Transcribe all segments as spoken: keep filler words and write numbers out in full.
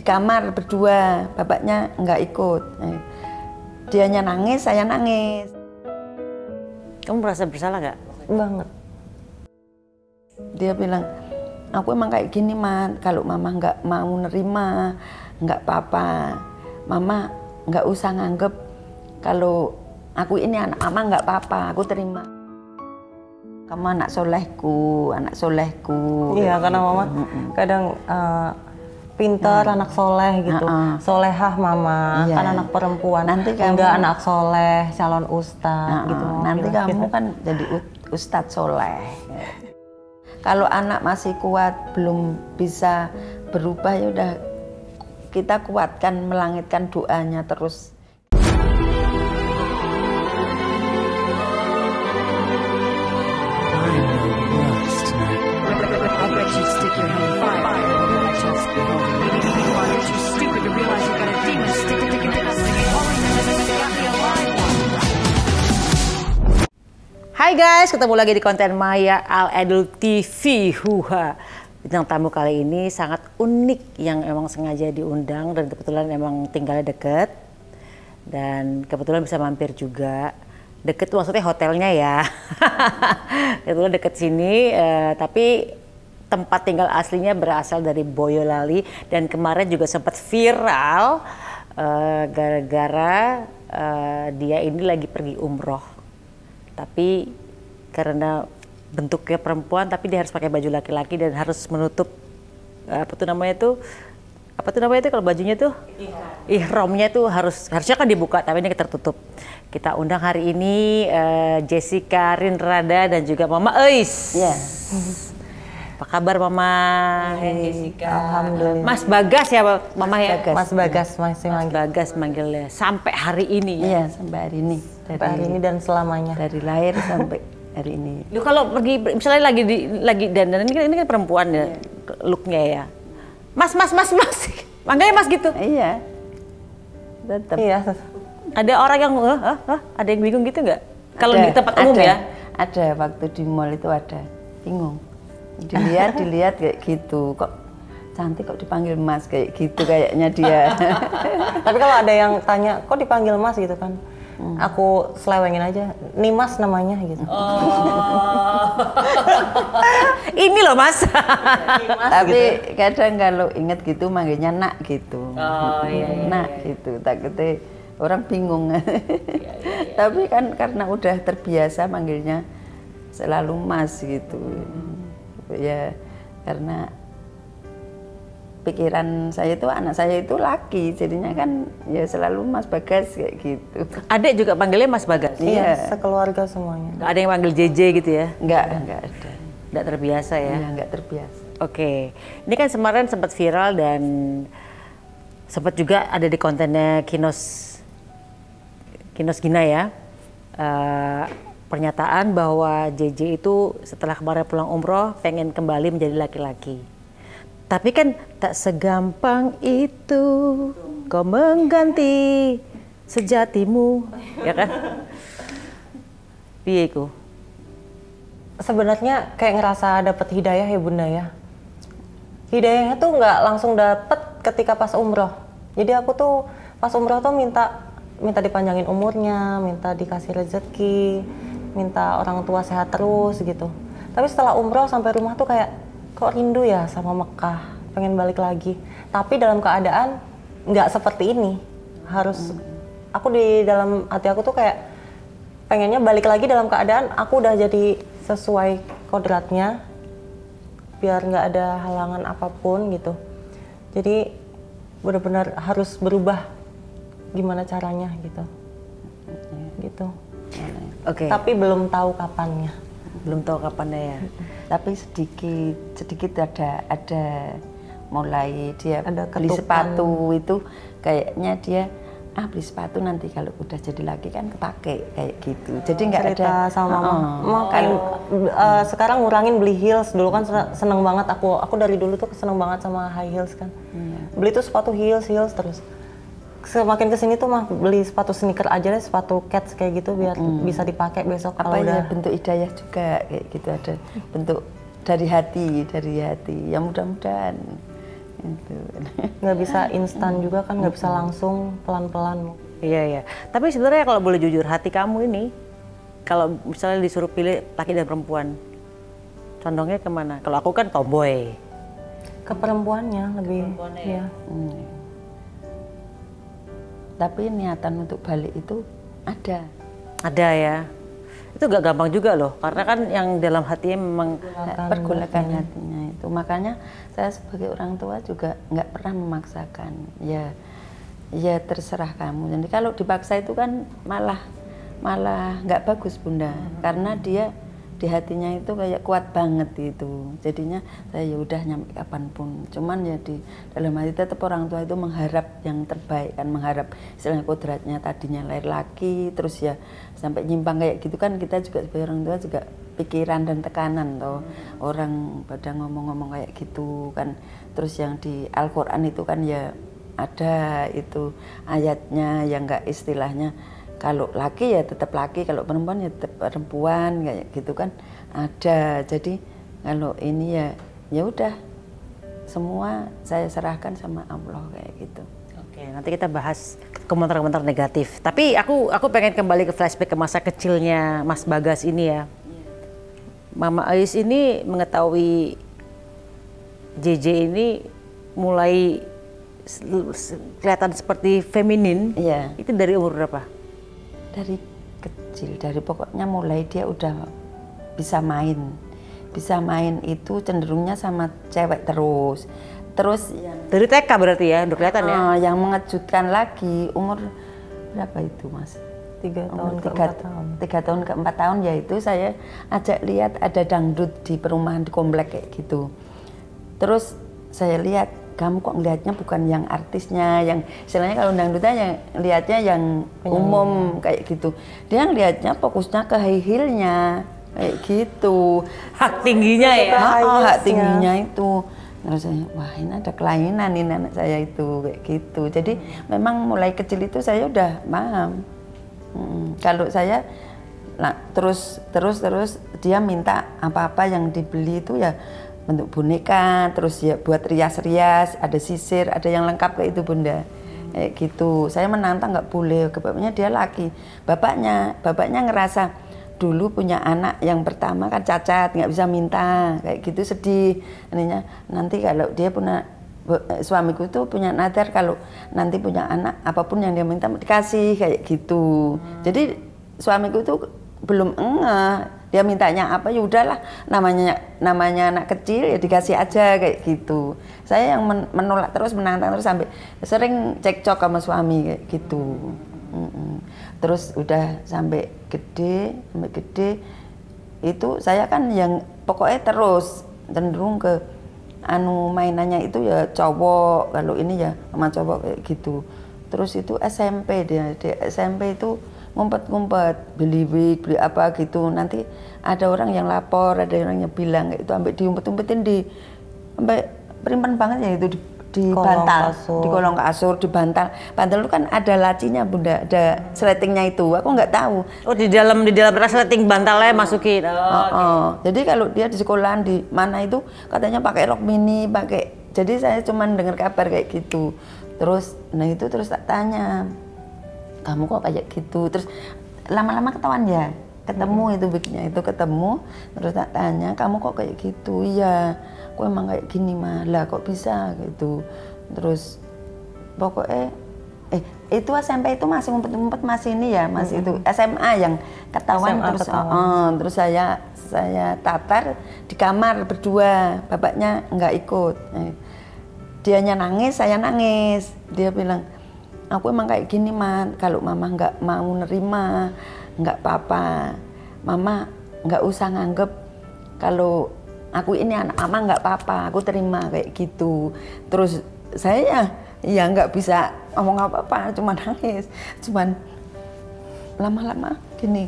kamar berdua, bapaknya nggak ikut. Dianya nangis, saya nangis. Kamu merasa bersalah nggak? Banget. Dia bilang, aku emang kayak gini, Man. Kalau mama nggak mau nerima, nggak apa-apa. Mama nggak usah nganggep kalau aku ini anak mama, nggak apa-apa, aku terima. Kamu anak solehku, anak solehku. Iya, karena mama kadang uh, pinter, nah. anak soleh gitu. Uh -uh. Solehah mama, iya. Kan anak perempuan. Nanti kamu enggak anak soleh, calon ustadz uh -uh. gitu. Nanti kamu gitu. Kan jadi ustadz soleh. Kalau anak masih kuat, belum bisa berubah, ya udah kita kuatkan, melangitkan doanya terus. Hai guys, ketemu lagi di konten Maya Al Edul T V. Huha. Bintang tamu kali ini sangat unik yang emang sengaja diundang dan kebetulan emang tinggalnya deket dan kebetulan bisa mampir juga. Deket tuh maksudnya hotelnya ya. Kebetulan deket sini, eh, tapi tempat tinggal aslinya berasal dari Boyolali dan kemarin juga sempat viral gara-gara uh, uh, dia ini lagi pergi umroh. Tapi karena bentuknya perempuan, tapi dia harus pakai baju laki-laki dan harus menutup uh, apa tuh namanya tuh apa tuh namanya tuh kalau bajunya tuh ihramnya tuh harus harusnya kan dibuka, tapi ini tertutup. Kita undang hari ini uh, Jessica Rinrada dan juga Mama Eis. Yeah. Apa kabar Mama? Hai Jessica. Alhamdulillah. Mas Bagas ya Mama ya? Bagas. Mas Bagas masih Mas manggil. Bagas manggilnya sampai hari ini. Iya, sampai hari ini. Dari sampai hari ini dan selamanya. Dari lahir sampai hari ini. Lu kalau pergi misalnya lagi di lagi dandan ini kan ini kan perempuan ya, yeah. Looknya ya. Mas, mas, mas, mas. Manggilnya mas gitu. Iya. Tetap. Iya. Ada orang yang uh, uh, uh, ada yang bingung gitu nggak? Kalau di tempat umum ada, ya? Ada, waktu di mall itu ada. Bingung. Dilihat, dilihat kayak gitu. Kok cantik kok dipanggil mas kayak gitu kayaknya dia. Tapi kalau ada yang tanya, kok dipanggil mas gitu kan? Hmm. Aku selewengin aja, nih mas namanya gitu. Oh. Ini loh mas. mas Tapi gitu. Kadang kalau inget gitu manggilnya nak gitu. Oh iya, iya. Nak iya. Gitu, takutnya orang bingung. Iya, iya, iya. Tapi kan karena udah terbiasa manggilnya selalu mas gitu. Hmm. Ya karena pikiran saya itu anak saya itu laki, jadinya kan ya selalu Mas Bagas kayak gitu. Adik juga panggilnya Mas Bagas? Iya, sekeluarga semuanya. Gak ada yang panggil J J gitu ya? Enggak, enggak ada. Enggak terbiasa ya? Iya, enggak terbiasa. Oke, ini kan kemarin sempat viral dan sempat juga ada di kontennya Kinos Kinos Gina ya. Uh, pernyataan bahwa J J itu setelah kemarin pulang umroh pengen kembali menjadi laki-laki. Tapi kan tak segampang itu kau mengganti sejatimu, ya kan? Piye iku? Sebenarnya kayak ngerasa dapet hidayah ya Bunda ya. Hidayahnya tuh nggak langsung dapet ketika pas umroh. Jadi aku tuh pas umroh tuh minta minta dipanjangin umurnya, minta dikasih rezeki, minta orang tua sehat terus gitu. Tapi setelah umroh sampai rumah tuh kayak kok rindu ya sama Mekah, pengen balik lagi. Tapi dalam keadaan nggak seperti ini. Harus aku di dalam hati aku tuh kayak pengennya balik lagi dalam keadaan aku udah jadi sesuai kodratnya, biar nggak ada halangan apapun gitu. Jadi benar-benar harus berubah gimana caranya gitu. Gitu. Oke. Okay. Tapi belum tahu kapannya. Belum tahu kapannya ya. Tapi sedikit sedikit ada ada mulai dia ada beli sepatu itu kayaknya dia ah beli sepatu nanti kalau udah jadi laki kan kepake kayak gitu. Jadi nggak ada sama mama. Oh, mama kan uh, sekarang ngurangin beli heels. Dulu kan seneng banget aku. Aku dari dulu tuh seneng banget sama high heels kan. Hmm. Beli tuh sepatu heels heels terus. Semakin kesini tuh mah beli sepatu sneaker aja deh, sepatu cats kayak gitu biar mm. bisa dipakai besok apa kalau ya, udah bentuk hidayah juga kayak gitu, ada bentuk dari hati dari hati ya, mudah-mudahan Itu. Nggak bisa instan juga kan, nggak bisa langsung pelan-pelan. Iya iya. Tapi sebenarnya kalau boleh jujur, hati kamu ini kalau misalnya disuruh pilih laki dan perempuan, condongnya kemana? Kalau aku kan tomboy. Ke perempuannya lebih. Perempuannya ya. Hmm. Tapi niatan untuk balik itu ada. Ada ya. Itu gak gampang juga loh, karena kan yang dalam hatinya memang pergolakan hatinya itu. Makanya saya sebagai orang tua juga nggak pernah memaksakan. Ya, ya terserah kamu. Jadi kalau dipaksa itu kan malah malah nggak bagus Bunda, karena dia di hatinya itu kayak kuat banget itu. Jadinya saya ya udah nyampe kapanpun. Cuman ya di dalam hati tetap orang tua itu mengharap yang terbaik kan, mengharap istilahnya kodratnya tadinya lahir laki, terus ya sampai nyimpang kayak gitu kan, kita juga sebagai orang tua juga pikiran dan tekanan toh. Orang pada ngomong-ngomong kayak gitu kan. Terus yang di Al-Qur'an itu kan ya ada itu ayatnya yang enggak istilahnya kalau laki ya tetap laki, kalau perempuan ya tetap perempuan kayak gitu kan ada. Jadi kalau ini ya ya udah semua saya serahkan sama Allah kayak gitu. Oke, nanti kita bahas komentar-komentar negatif. Tapi aku aku pengen kembali ke flashback ke masa kecilnya Mas Bagas ini ya. Mama Ais ini mengetahui J J ini mulai kelihatan seperti feminin. Iya. Itu dari umur berapa? Dari kecil, dari pokoknya mulai dia udah bisa main. Bisa main itu cenderungnya sama cewek terus. Terus yang dari T K berarti ya, udah kelihatan ya? Uh, yang mengejutkan lagi umur berapa itu Mas? Tiga tahun Umur ke tiga, empat tahun. Tiga tahun ke empat tahun yaitu saya ajak lihat ada dangdut di perumahan di komplek kayak gitu. Terus saya lihat, kamu kok ngelihatnya bukan yang artisnya, yang istilahnya kalau dangdutnya yang lihatnya yang umum kayak gitu. Dia ngelihatnya fokusnya ke high heel-nya kayak gitu. Hak tingginya ya? Oh, hak tingginya itu. Terus saya, wah ini ada kelainan ini anak saya itu kayak gitu. Jadi memang mulai kecil itu saya udah paham. Hmm, kalau saya nah, terus terus terus dia minta apa-apa yang dibeli itu ya bentuk boneka, terus ya buat rias-rias, ada sisir, ada yang lengkap kayak itu Bunda. Kayak gitu. Saya menantang nggak boleh, bapaknya dia laki. Bapaknya, bapaknya ngerasa dulu punya anak yang pertama kan cacat, nggak bisa minta, kayak gitu sedih. Ininya nanti kalau dia punya suamiku itu punya nadar kalau nanti punya anak apapun yang dia minta dikasih kayak gitu. Hmm. Jadi suamiku itu belum engah. Dia mintanya apa ya udahlah, namanya namanya anak kecil ya dikasih aja kayak gitu. Saya yang men menolak terus, menantang terus sampai sering cekcok sama suami kayak gitu. Mm-mm. Terus udah sampai gede, sampai gede itu saya kan yang pokoknya terus cenderung ke anu mainannya itu ya cowok, kalau ini ya sama cowok kayak gitu. Terus itu S M P dia, dia S M P itu ngumpet-ngumpet, beli wig, beli apa gitu. Nanti ada orang yang lapor, ada orang yang bilang itu sampai diumpet-umpetin di sampai perimpan banget ya itu di, di bantal, di kolong kasur, di bantal. Bantal itu kan ada lacinya Bunda, ada sletingnya itu. Aku nggak tahu. Oh di dalam di dalam resleting bantalnya masukin. Oh, oh, okay. oh. Jadi kalau dia di sekolahan di mana itu katanya pakai rok mini, pakai. Jadi saya cuma dengar kabar kayak gitu. Terus, nah itu terus tak tanya, kamu kok kayak gitu? Terus lama-lama ketahuan ya, ketemu hmm. itu wignya itu ketemu. Terus tak tanya, kamu kok kayak gitu? Iya, kok emang kayak gini malah kok bisa gitu. Terus pokoknya, eh itu S M P itu masih ngumpet-ngumpet masih ini ya, masih hmm. itu S M A yang ketahuan. S M A terus, ketahuan. Oh, terus saya saya tatar di kamar berdua, bapaknya nggak ikut. Eh, dianya nangis, saya nangis. Dia bilang, aku emang kayak gini man, kalau mama nggak mau nerima nggak apa-apa, mama nggak usah nganggep kalau aku ini anak mama nggak apa-apa, aku terima kayak gitu. Terus saya ya nggak bisa ngomong apa-apa, cuma nangis, cuman lama-lama gini,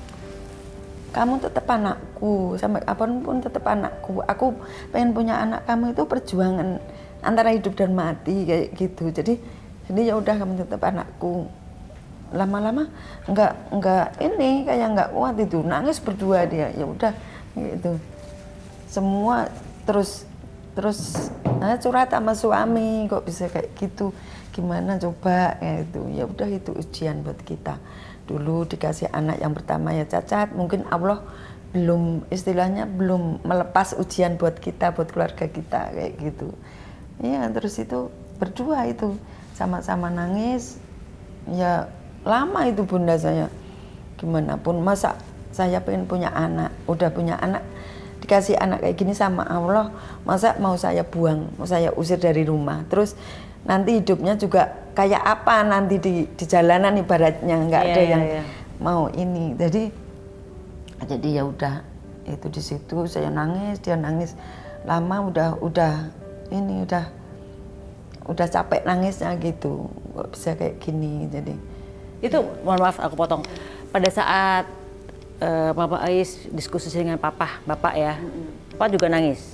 kamu tetap anakku, sampai kapanpun tetap anakku, aku pengen punya anak kamu itu perjuangan antara hidup dan mati kayak gitu. Jadi jadi ya udah kamu tetap anakku. Lama-lama nggak nggak ini kayak nggak kuat itu, nangis berdua dia. Ya udah gitu. Semua terus terus nah, curhat sama suami kok bisa kayak gitu, gimana coba ya itu. Ya udah itu ujian buat kita. Dulu dikasih anak yang pertama ya cacat, mungkin Allah belum istilahnya belum melepas ujian buat kita, buat keluarga kita kayak gitu. Iya, terus itu berdua itu sama-sama nangis. Ya lama itu bunda saya. Gimana pun masa saya pengen punya anak, udah punya anak, dikasih anak kayak gini sama Allah, masa mau saya buang, mau saya usir dari rumah. Terus nanti hidupnya juga kayak apa nanti di, di jalanan ibaratnya nggak yeah, ada yeah, yang yeah. mau ini. Jadi jadi ya udah itu di situ saya nangis, dia nangis lama, udah udah ini udah udah capek nangisnya gitu, kok bisa kayak gini. Jadi itu mohon maaf aku potong. Pada saat uh, Mama Ais diskusi dengan papa, bapak ya, mm-hmm. Papa juga nangis?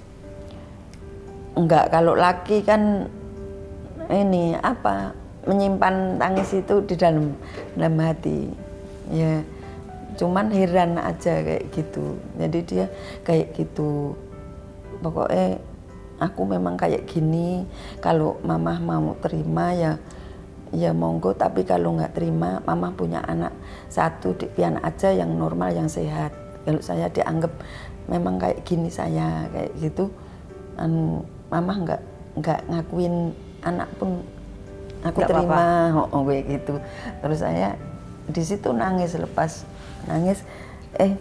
Enggak, kalau laki kan ini apa menyimpan tangis itu di dalam dalam hati ya, cuman heran aja kayak gitu. Jadi dia kayak gitu, pokoknya aku memang kayak gini, kalau mama mau terima ya ya monggo, tapi kalau nggak terima mama punya anak satu di pian aja yang normal yang sehat. Kalau saya dianggap memang kayak gini saya kayak gitu, anu mama nggak nggak ngakuin anak pun aku nggak terima, oh, oh kayak gitu. Terus saya di situ nangis, lepas nangis eh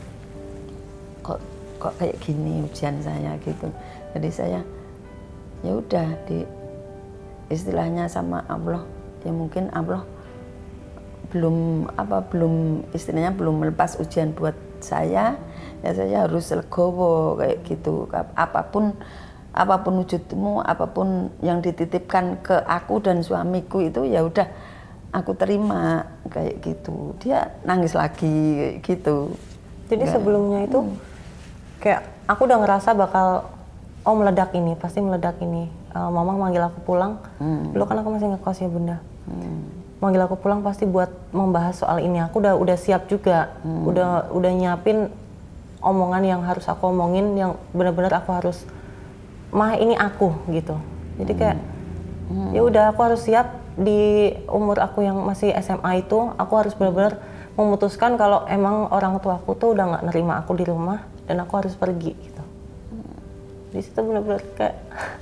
kok kok kayak gini ujian saya gitu. Jadi saya ya udah di istilahnya sama Allah, ya mungkin Allah belum apa belum istilahnya belum melepas ujian buat saya, ya saya harus legowo kayak gitu. Apapun apapun wujudmu, apapun yang dititipkan ke aku dan suamiku itu ya udah aku terima kayak gitu. Dia nangis lagi kayak gitu. Jadi Enggak. Sebelumnya itu hmm. kayak aku udah ngerasa bakal oh meledak ini, pasti meledak ini. Uh, mama manggil aku pulang, hmm. dulu kan aku masih ngekos ya bunda. Hmm. Manggil aku pulang pasti buat membahas soal ini. Aku udah udah siap juga, hmm. udah udah nyiapin omongan yang harus aku omongin, yang benar-benar aku harus, mah ini aku gitu. Jadi kayak hmm. ya udah aku harus siap di umur aku yang masih S M A itu, aku harus benar-benar memutuskan kalau emang orang tua aku tuh udah nggak nerima aku di rumah dan aku harus pergi gitu. Di situ benar-benar kayak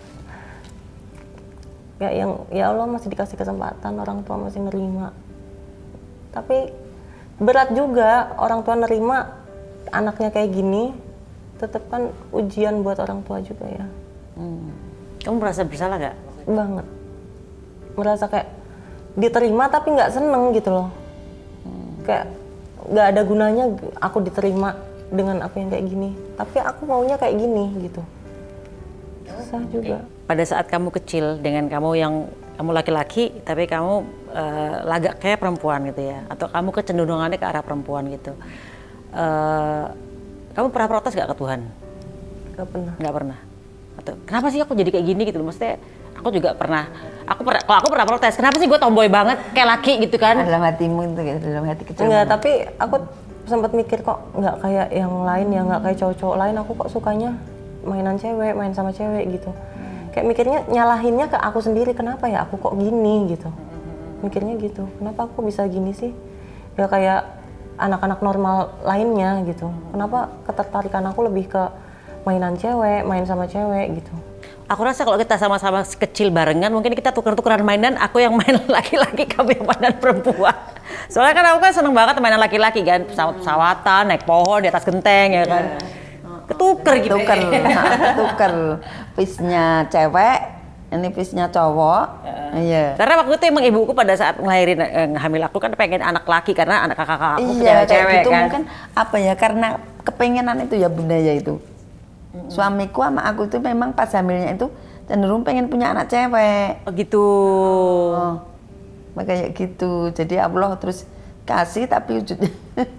ya yang ya Allah masih dikasih kesempatan, orang tua masih nerima. Tapi berat juga orang tua nerima anaknya kayak gini, tetap kan ujian buat orang tua juga ya. Hmm. Kamu merasa bersalah nggak? Banget. Merasa kayak diterima tapi nggak seneng gitu loh. Hmm. Kayak nggak ada gunanya aku diterima dengan aku yang kayak gini, tapi aku maunya kayak gini gitu. Susah juga. Pada saat kamu kecil dengan kamu yang kamu laki-laki tapi kamu uh, lagak kayak perempuan gitu ya, atau kamu kecenderungannya ke arah perempuan gitu, uh, kamu pernah protes gak ke Tuhan? Gak pernah. Gak pernah. Atau kenapa sih aku jadi kayak gini gitu? Maksudnya aku juga pernah, aku pernah, kalau aku pernah protes, kenapa sih gue tomboy banget kayak laki gitu kan? Dalam hatimu itu, dalam hati kecil. Enggak, tapi aku sempat mikir kok nggak kayak yang lain ya, nggak kayak cowok-cowok lain. Aku kok sukanya mainan cewek, main sama cewek gitu. Hmm. Kayak mikirnya nyalahinnya ke aku sendiri, kenapa ya aku kok gini gitu. Mikirnya gitu, kenapa aku bisa gini sih? Ya kayak anak-anak normal lainnya gitu. Kenapa ketertarikan aku lebih ke mainan cewek, main sama cewek gitu. Aku rasa kalau kita sama-sama kecil barengan, mungkin kita tuker-tukeran mainan, aku yang main laki-laki, kamu yang mainan perempuan. Soalnya kan aku kan seneng banget mainan laki-laki kan, pesawat-pesawatan, naik pohon, di atas genteng ya kan. Ketuker gitu. Tuker, tuker. Pisnya cewek, ini pisnya cowok. Iya. Karena waktu itu emang ibuku pada saat ngelahirin, eh, hamil aku kan pengen anak laki, karena anak kakak aku iya, cewek gitu, kan. Mungkin apa ya, karena kepengenan itu ya bunda ya itu. Mm-hmm. Suamiku sama aku itu memang pas hamilnya itu cenderung pengen punya anak cewek. Oh gitu. Oh, kayak gitu. Jadi Allah terus kasih tapi wujudnya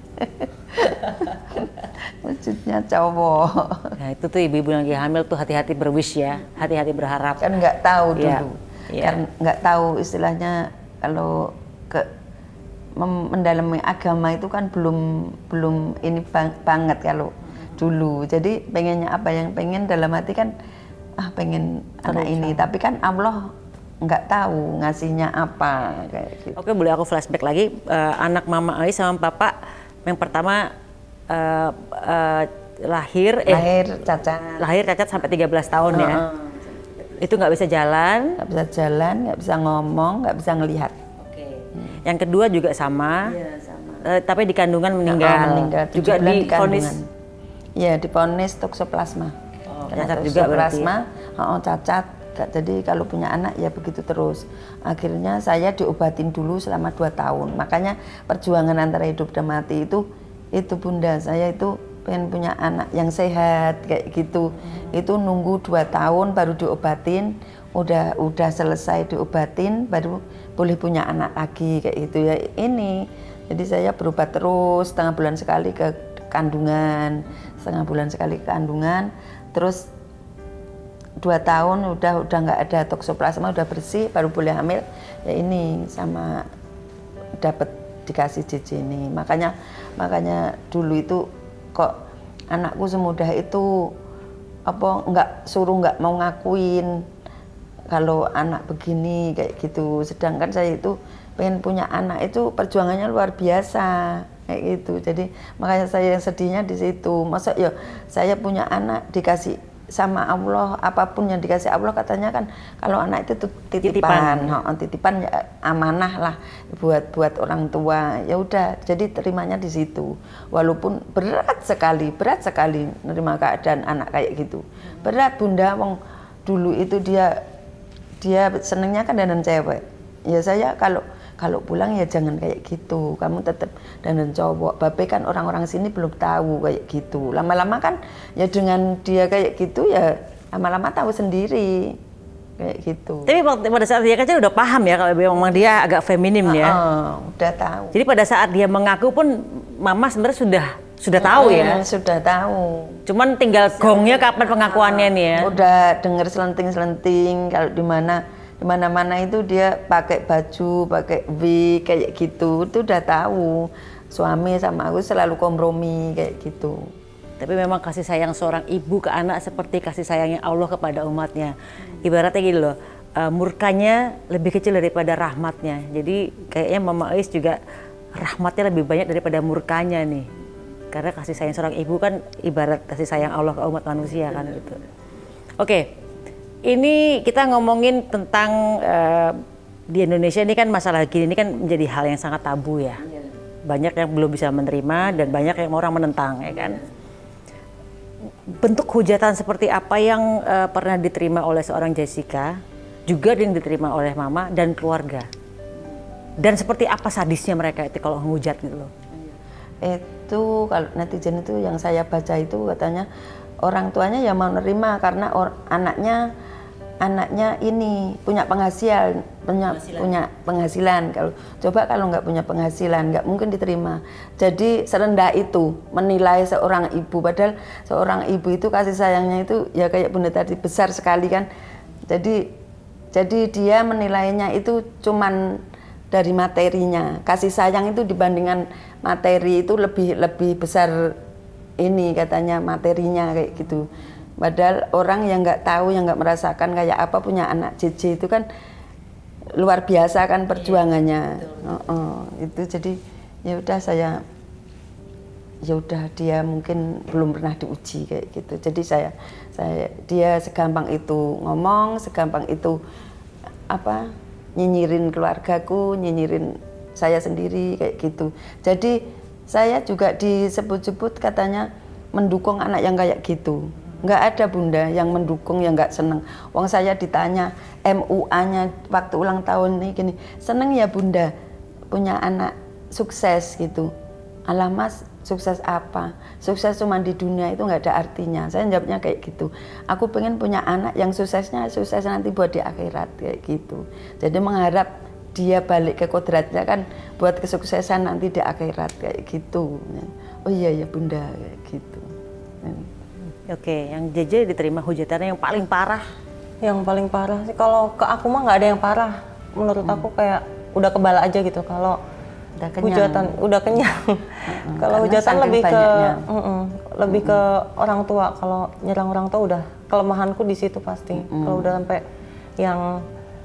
wujudnya cowok. Nah itu tuh ibu-ibu yang lagi hamil tuh hati-hati berwish ya, hati-hati berharap. Kan nggak tahu dulu, yeah. Yeah. kan nggak tahu istilahnya kalau ke mendalami agama itu kan belum belum ini bang, banget kalau dulu. Jadi pengennya apa yang pengen dalam hati kan ah pengen anak ini, tapi kan Allah nggak tahu ngasihnya apa kayak gitu. Oke, boleh aku flashback lagi, uh, anak Mama Ais sama Papa yang pertama uh, uh, lahir eh lahir cacat lahir cacat sampai tiga belas tahun uh, ya. Uh. Itu nggak bisa jalan, nggak bisa jalan, nggak bisa ngomong, nggak bisa ngelihat. Oke. Hmm. Yang kedua juga sama. Iya, sama. Uh, tapi di kandungan meninggal. Oh, meninggal. Juga di vonis. Iya, divonis toksoplasma. Oh, cacat juga berarti. Toksoplasma, oh, cacat. Jadi kalau punya anak ya begitu terus. Akhirnya saya diobatin dulu selama dua tahun. Makanya perjuangan antara hidup dan mati itu, itu Bunda, saya itu pengen punya anak yang sehat kayak gitu. Hmm. Itu nunggu dua tahun baru diobatin, udah udah selesai diobatin baru boleh punya anak lagi kayak gitu ya. Ini jadi saya berobat terus, setengah bulan sekali ke kandungan, setengah bulan sekali ke kandungan, terus dua tahun udah udah nggak ada toksoplasma, udah bersih baru boleh hamil ya. Ini sama dapat dikasih J J ini. Makanya makanya dulu itu kok anakku semudah itu apa nggak suruh nggak mau ngakuin kalau anak begini kayak gitu. Sedangkan saya itu pengen punya anak itu perjuangannya luar biasa kayak gitu. Jadi makanya saya sedihnya di situ. Masa ya saya punya anak dikasih sama Allah, apapun yang dikasih Allah katanya kan kalau anak itu titipan, titipan, oh, titipan ya amanah lah buat buat orang tua. Ya udah, jadi terimanya di situ. Walaupun berat sekali, berat sekali nerima keadaan anak kayak gitu. Berat Bunda, wong dulu itu dia dia senengnya kan dandan cewek. Ya saya kalau kalau pulang ya jangan kayak gitu, kamu tetap dandan cowok. Babe kan orang-orang sini belum tahu kayak gitu. Lama-lama kan ya dengan dia kayak gitu ya lama-lama tahu sendiri kayak gitu. Tapi pada saat dia kecil udah paham ya kalau memang dia agak feminim ya. Oh, udah tahu. Jadi pada saat dia mengaku pun mama sebenarnya sudah sudah tahu hmm, ya. Sudah tahu. Cuman tinggal gongnya kapan pengakuannya nih ya. Udah denger selenting-selenting kalau di mana di mana-mana itu dia pakai baju, pakai wig kayak gitu, itu udah tahu. Suami sama aku selalu kompromi kayak gitu. Tapi memang kasih sayang seorang ibu ke anak seperti kasih sayangnya Allah kepada umatnya. Ibaratnya gitu loh, uh, murkanya lebih kecil daripada rahmatnya. Jadi kayaknya Mama Ais juga rahmatnya lebih banyak daripada murkanya nih. Karena kasih sayang seorang ibu kan ibarat kasih sayang Allah ke umat manusia kan gitu. Oke. Okay. Ini kita ngomongin tentang uh, di Indonesia ini kan masalah gini ini kan menjadi hal yang sangat tabu ya. Banyak yang belum bisa menerima dan banyak yang orang menentang ya kan. Bentuk hujatan seperti apa yang uh, pernah diterima oleh seorang Jessica, juga yang diterima oleh mama dan keluarga. Dan seperti apa sadisnya mereka itu kalau menghujat gitu loh. Itu kalau netizen itu yang saya baca itu katanya orang tuanya ya mau nerima karena or, anaknya anaknya ini punya penghasilan, punya penghasilan. punya penghasilan. Kalau coba kalau nggak punya penghasilan nggak mungkin diterima. Jadi serendah itu menilai seorang ibu, padahal seorang ibu itu kasih sayangnya itu ya kayak Bunda tadi besar sekali kan. Jadi jadi dia menilainya itu cuman dari materinya. Kasih sayang itu dibandingkan materi itu lebih lebih besar ini katanya materinya kayak gitu. Padahal orang yang nggak tahu, yang nggak merasakan kayak apa punya anak J J itu kan luar biasa kan perjuangannya. Iya, oh, oh, itu jadi ya udah saya ya udah dia mungkin belum pernah diuji kayak gitu. Jadi saya saya dia segampang itu ngomong, segampang itu apa nyinyirin keluargaku, nyinyirin saya sendiri kayak gitu. Jadi saya juga disebut-sebut katanya mendukung anak yang kayak gitu. Nggak ada Bunda yang mendukung yang nggak seneng. Wong saya ditanya M U A-nya waktu ulang tahun nih gini, seneng ya Bunda punya anak sukses gitu. Alah Mas, sukses apa? Sukses cuma di dunia itu nggak ada artinya. Saya jawabnya kayak gitu. Aku pengen punya anak yang suksesnya sukses nanti buat di akhirat kayak gitu. Jadi mengharap dia balik ke kodratnya kan buat kesuksesan nanti di akhirat kayak gitu. Oh iya ya Bunda kayak gitu. Oke, yang J J diterima hujatannya yang paling parah. Yang paling parah sih kalau ke aku mah nggak ada yang parah. Menurut hmm. aku kayak udah kebal aja gitu. Kalau hujatan udah kenyang. Hmm. Kalau hujatan lebih banyaknya. ke mm -mm, lebih ke orang tua. Kalau nyerang orang tua udah kelemahanku di situ pasti. Mm. Kalau udah sampai yang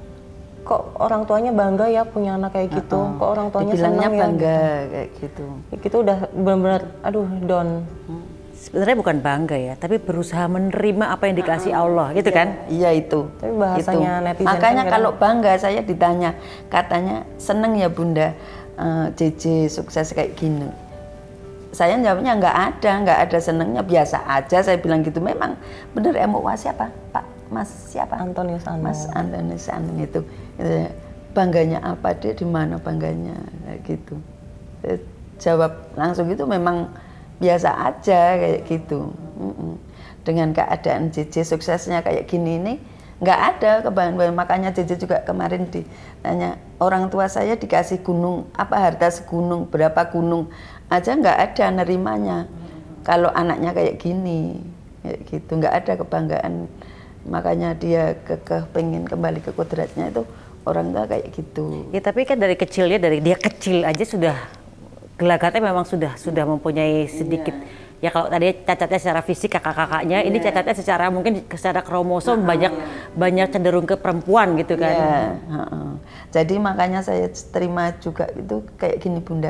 kok orang tuanya bangga ya punya anak kayak gitu, uh-uh. kok orang tuanya dibilangnya senang bangga ya gitu. kayak gitu. Itu udah benar-benar aduh down. Sebenarnya bukan bangga ya, tapi berusaha menerima apa yang dikasih uh-uh. Allah, gitu iya, kan? Iya itu. Tapi bahasanya itu. netizen. Makanya kan kalau bangga saya ditanya, katanya seneng ya Bunda uh, J J sukses kayak gini. Saya jawabnya nggak ada, nggak ada senengnya, biasa aja. Saya bilang gitu. Memang bener M U A siapa? Pak Mas siapa? Antonius Anung. Mas Antonius Anung itu. itu. Bangganya apa dia, di mana bangganya, kayak gitu. Saya jawab langsung itu memang biasa aja kayak gitu. Mm-mm. Dengan keadaan J J suksesnya kayak gini ini nggak ada kebanggaan. Makanya J J juga kemarin ditanya, orang tua saya dikasih gunung, apa harta segunung, berapa gunung aja nggak ada nerimanya. Kalau anaknya kayak gini, kayak gitu, nggak ada kebanggaan. Makanya dia kekeh pengen kembali ke kodratnya itu orang tua kayak gitu. Ya tapi kan dari kecilnya, dari dia kecil aja sudah gelagatnya memang sudah sudah mempunyai sedikit. Yeah. Ya kalau tadi cacatnya secara fisik kakak-kakaknya, yeah. ini cacatnya secara mungkin secara kromosom uh-huh. banyak banyak cenderung ke perempuan gitu kan. Yeah. Uh-huh. Jadi makanya saya terima juga itu kayak gini Bunda.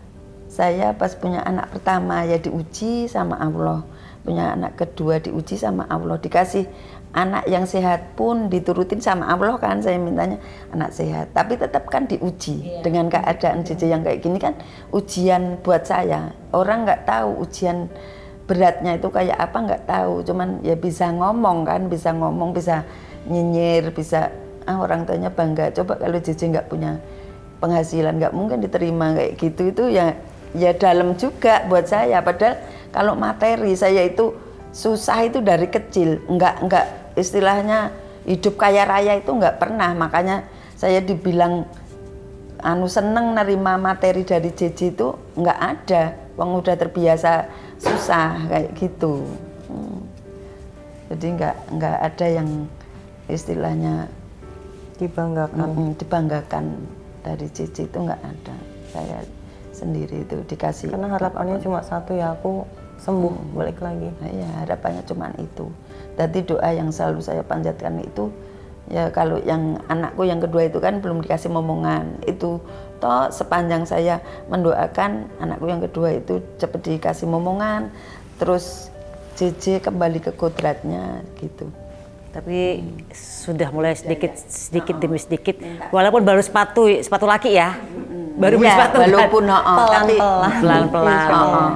Saya pas punya anak pertama ya diuji sama Allah, punya anak kedua diuji sama Allah, dikasih anak yang sehat pun diturutin sama Allah kan, saya mintanya anak sehat, tapi tetap kan diuji iya. dengan keadaan J J yang kayak gini kan ujian buat saya. Orang nggak tahu ujian beratnya itu kayak apa, nggak tahu, cuman ya bisa ngomong kan, bisa ngomong, bisa nyinyir, bisa ah orang tuanya bangga. Coba kalau J J nggak punya penghasilan, nggak mungkin diterima kayak gitu, itu ya ya dalam juga buat saya. Padahal kalau materi saya itu susah itu dari kecil, nggak nggak istilahnya hidup kaya raya itu nggak pernah. Makanya saya dibilang anu seneng nerima materi dari J J itu nggak ada, wong udah terbiasa susah kayak gitu. Hmm. Jadi nggak nggak ada yang istilahnya dibanggakan. Mm, dibanggakan dari J J itu nggak ada. Saya sendiri itu dikasih. Karena harapannya apa-apa. Cuma satu ya, aku sembuh hmm. balik lagi. Nah, ya harapannya cuma itu. Jadi doa yang selalu saya panjatkan itu ya, kalau yang anakku yang kedua itu kan belum dikasih momongan, itu toh sepanjang saya mendoakan anakku yang kedua itu cepat dikasih momongan, terus J J kembali ke kodratnya gitu. Tapi hmm. sudah mulai sedikit sedikit demi sedikit, walaupun baru sepatu sepatu laki ya, baru ya, sepatu walaupun kan? oh, pelan-pelan, pelan-pelan. Oh, oh.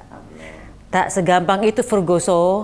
Tak segampang itu Virgoso.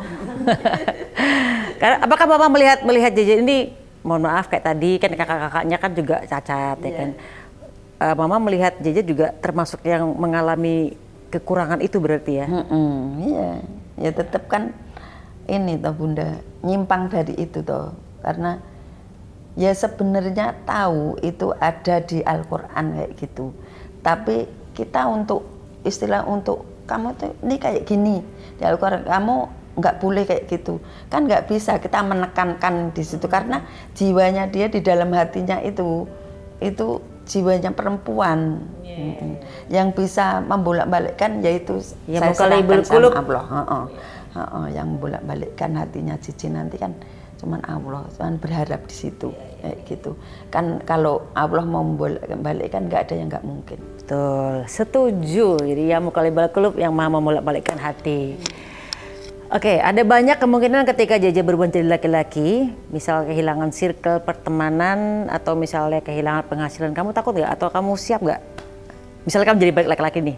Karena apakah Mama melihat melihat J J ini, mohon maaf kayak tadi kan kakak-kakaknya kan juga cacat yeah. ya kan. Uh, Mama melihat J J juga termasuk yang mengalami kekurangan itu berarti ya. Mm-mm, iya, ya tetap kan ini toh Bunda, nyimpang dari itu toh. Karena ya sebenarnya tahu itu ada di Al-Qur'an kayak gitu. Tapi kita untuk istilah untuk kamu tuh ini kayak gini di Al-Qur'an, kamu nggak boleh kayak gitu kan, nggak bisa kita menekankan di situ karena jiwanya dia di dalam hatinya itu itu jiwanya perempuan yeah. yang bisa membolak-balikkan yaitu ya, saya serahkan sama kulub. Allah. Oh, oh. Oh, oh. Yang membolak-balikkan hatinya Cici nanti kan cuman Allah, cuman berharap di situ kayak gitu kan. Kalau Allah mau membolak-balikkan nggak ada yang nggak mungkin. Betul, setuju. Jadi ya mukalibal kulub yang maha membolak-balikkan hati. Oke, okay, ada banyak kemungkinan ketika J J berubah jadi laki-laki, misal kehilangan circle pertemanan atau misalnya kehilangan penghasilan. Kamu takut nggak atau kamu siap nggak? Misalnya kamu jadi balik laki-laki nih.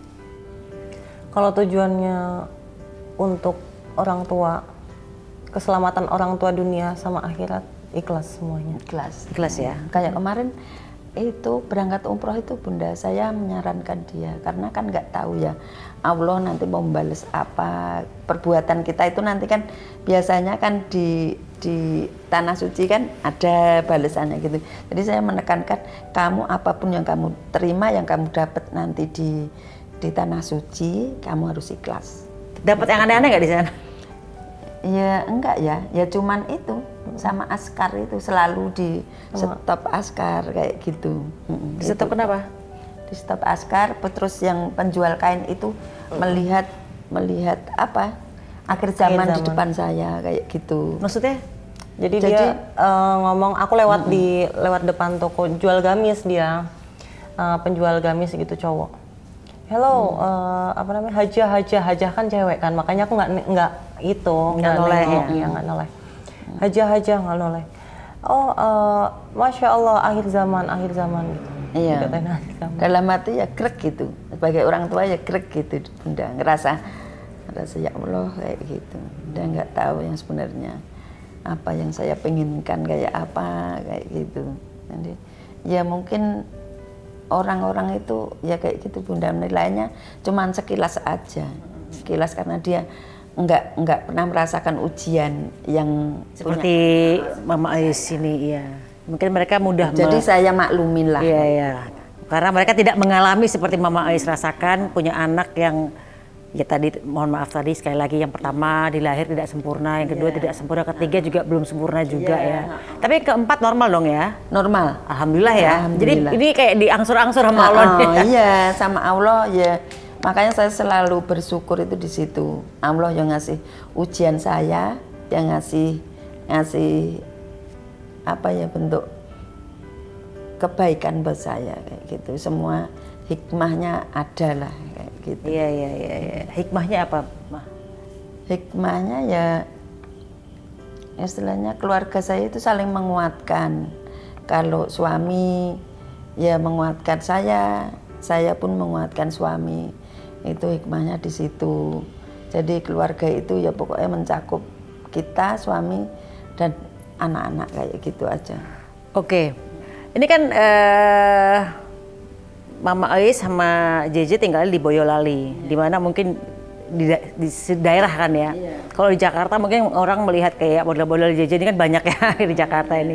Kalau tujuannya untuk orang tua, keselamatan orang tua dunia sama akhirat, ikhlas semuanya. Ikhlas. Ikhlas ya. Kayak kemarin itu berangkat umroh itu Bunda, saya menyarankan dia karena kan nggak tahu ya Allah nanti mau membalas apa perbuatan kita itu. Nanti kan biasanya kan di di tanah suci kan ada balasannya gitu. Jadi saya menekankan kamu apapun yang kamu terima, yang kamu dapat nanti di di tanah suci, kamu harus ikhlas. Dapat yang aneh-aneh nggak di sana? Ya enggak ya, ya cuman itu sama askar itu selalu di stop askar kayak gitu. Di stop kenapa? Di stop askar, terus yang penjual kain itu melihat melihat apa akhir zaman, akhir zaman di depan saya kayak gitu. Maksudnya? Jadi, Jadi dia uh, ngomong, aku lewat mm-mm. di lewat depan toko jual gamis dia, uh, penjual gamis gitu cowok. Hello, hmm. uh, apa namanya, hajah, hajah, hajah kan cewek kan, makanya aku nggak nggak itu nggak noleh ya, ya nggak noleh. Hajah, hajah nggak noleh. Oh, uh, masya Allah, akhir zaman, akhir zaman gitu. Iya. Dalam hati ya krek gitu. Sebagai orang tua ya krek gitu, Bunda ngerasa, ngerasa ya Allah kayak gitu. Udah nggak tahu yang sebenarnya apa yang saya penginkan kayak apa kayak gitu. Jadi ya mungkin orang-orang itu ya kayak gitu Bunda, menilainya cuman sekilas aja, sekilas karena dia nggak nggak pernah merasakan ujian yang seperti punya. Mama Ais ini ya. Mungkin mereka mudah. Jadi saya maklumin lah. Iya ya. Karena mereka tidak mengalami seperti Mama Ais rasakan, punya anak yang ya tadi mohon maaf tadi sekali lagi yang pertama dilahir tidak sempurna, yang kedua yeah. tidak sempurna, ketiga juga belum sempurna juga yeah. ya. Tapi keempat normal dong ya? Normal. Alhamdulillah ya. Alhamdulillah. Jadi ini kayak diangsur-angsur sama Allah. Oh, ya. Iya, sama Allah ya. Makanya saya selalu bersyukur itu di situ. Allah yang ngasih ujian saya, yang ngasih ngasih apa ya bentuk kebaikan buat saya kayak gitu. Semua hikmahnya ada lah kayak gitu. Iya iya iya. Ya. Hikmahnya apa, Ma? Hikmahnya ya istilahnya keluarga saya itu saling menguatkan. Kalau suami ya menguatkan saya, saya pun menguatkan suami. Itu hikmahnya di situ. Jadi keluarga itu ya pokoknya mencakup kita, suami dan anak-anak kayak gitu aja. Oke. Ini kan eh Mama Ais sama J J tinggal di Boyolali, yeah. di mana mungkin di, da di daerah kan ya. Yeah. Kalau di Jakarta mungkin orang melihat kayak model-model J J ini kan banyak ya di Jakarta yeah. ini.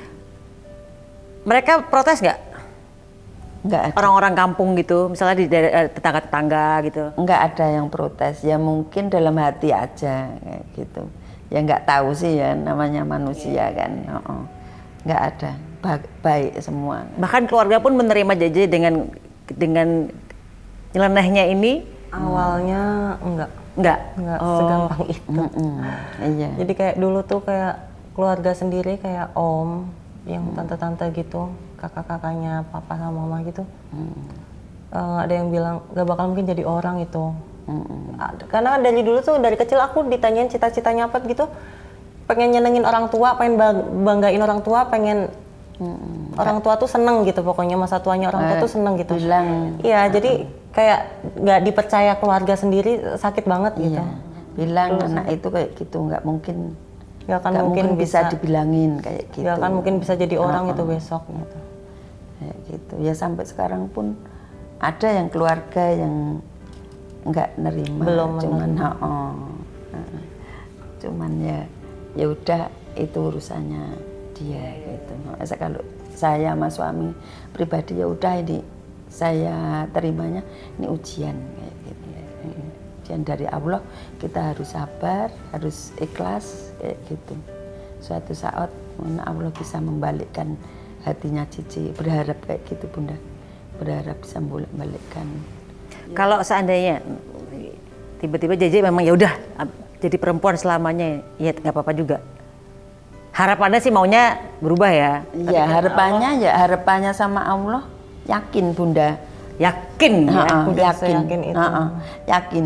Mereka protes nggak? Nggak ada. Orang-orang kampung gitu, misalnya di tetangga-tetangga gitu. Nggak ada yang protes, ya mungkin dalam hati aja kayak gitu. Ya nggak tahu sih ya, namanya manusia yeah. kan. Oh -oh. Nggak ada. Baik semua. Bahkan keluarga pun menerima J J dengan dengan nyelenehnya ini. Awalnya enggak, enggak, enggak oh. segampang itu. Mm -mm. Iya. Jadi kayak dulu tuh kayak keluarga sendiri kayak om, yang tante-tante gitu, kakak-kakaknya papa sama mama gitu. Mm. Uh, ada yang bilang gak bakal mungkin jadi orang itu. Mm -mm. Karena dari dulu tuh dari kecil aku ditanyain cita-citanya apa gitu, pengen nyenengin orang tua, pengen banggain orang tua, pengen Hmm, orang tua tuh seneng gitu pokoknya, masa tuanya orang tua tuh seneng gitu. Bilang, iya, jadi kayak nggak dipercaya keluarga sendiri, sakit banget gitu. Iya, bilang terus, anak itu kayak gitu nggak mungkin, nggak akan mungkin, mungkin bisa, bisa dibilangin kayak gitu. Nggak akan mungkin bisa jadi orang uh-uh. itu besok gitu. Kayak gitu. Ya sampai sekarang pun ada yang keluarga yang nggak nerima. Belum cuman oh, uh, cuman ya ya udah itu urusannya dia gitu. Masa kalau saya sama suami pribadi ya udah ini saya terimanya ini ujian kayak gitu. Ujian dari Allah, kita harus sabar, harus ikhlas kayak gitu. Suatu saat Allah bisa membalikkan hatinya Cici, berharap kayak gitu Bunda. Berharap bisa membalikkan. Kalau seandainya tiba-tiba J J memang ya udah jadi perempuan selamanya, ya nggak apa-apa juga. Harapannya sih maunya berubah ya. Iya, harapannya Allah, ya harapannya sama Allah yakin Bunda. Yakin ya. Ha-ha, Udah yakin yakin itu. Ha-ha, yakin.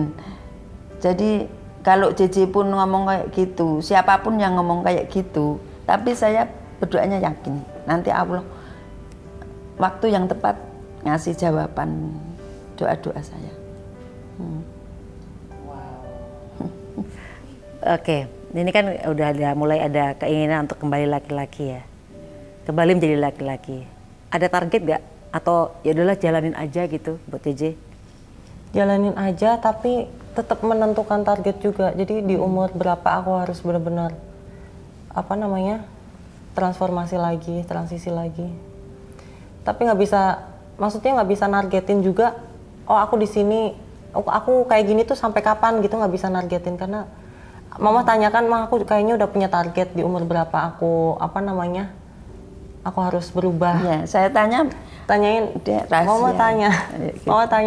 Jadi kalau J J pun ngomong kayak gitu, siapapun yang ngomong kayak gitu, tapi saya berdoanya yakin nanti Allah waktu yang tepat ngasih jawaban doa-doa saya. Hmm. Wow. Oke. Okay. Ini kan udah ada, mulai ada keinginan untuk kembali laki-laki ya, kembali menjadi laki-laki. Ada target gak? Atau ya udahlah jalanin aja gitu buat J J? Jalanin aja tapi tetap menentukan target juga. Jadi di umur berapa aku harus benar-benar apa namanya transformasi lagi, transisi lagi. Tapi nggak bisa, maksudnya nggak bisa nargetin juga. Oh aku di sini, aku, aku kayak gini tuh sampai kapan gitu, nggak bisa nargetin karena Mama tanyakan, mah aku kayaknya udah punya target di umur berapa aku apa namanya, aku harus berubah. Ya, saya tanya, tanyain, dia rahasia. Mama tanya, gitu. Mama tanya,